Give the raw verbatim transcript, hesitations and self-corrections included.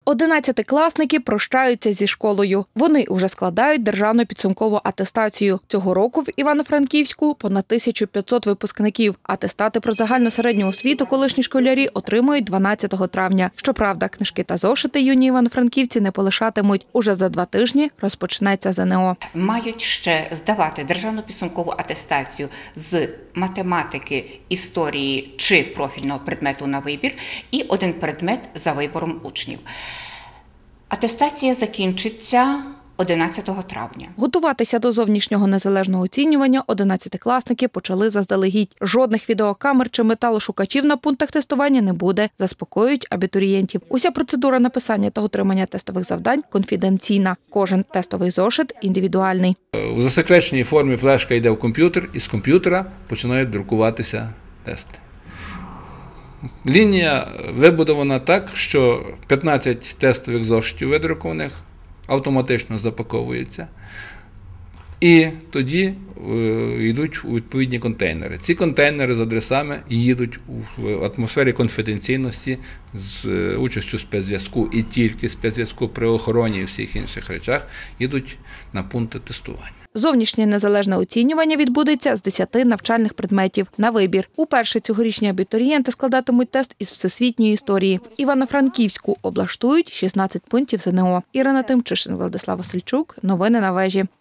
Одинадцятикласники прощаються зі школою. Вони уже складають державну підсумкову атестацію. Цього року в Івано-Франківську понад тисяча п'ятсот випускників. Атестати про загальну середню освіту колишні школярі отримують дванадцятого травня. Щоправда, книжки та зошити юні івано-франківці не полишатимуть. Уже за два тижні розпочнеться ЗНО. Мають ще здавати державну підсумкову атестацію з математики, історії чи профільного предмету на вибір і один предмет за вибором учнів. Атестація закінчиться одинадцятого травня. Готуватися до зовнішнього незалежного оцінювання одинадцятикласники почали заздалегідь. Жодних відеокамер чи металошукачів на пунктах тестування не буде, заспокоюють абітурієнтів. Уся процедура написання та отримання тестових завдань конфіденційна. Кожен тестовий зошит індивідуальний. У засекреченій формі флешка йде в комп'ютер, і з комп'ютера починають друкуватися тести. Лінія вибудована так, що п'ятнадцять тестових зошитів видрукованих автоматично запаковуються і тоді йдуть у відповідні контейнери. Ці контейнери з адресами їдуть в атмосфері конфіденційності з участю спецзв'язку і тільки спецзв'язку при охороні і всіх інших речах їдуть на пункти тестування. Зовнішнє незалежне оцінювання відбудеться з десяти навчальних предметів на вибір. Уперше цьогорічні абітурієнти складатимуть тест із всесвітньої історії. В Івано-Франківську облаштують шістнадцять пунктів ЗНО. Ірина Тимчишин, Владислав Васильчук. Новини на вежі.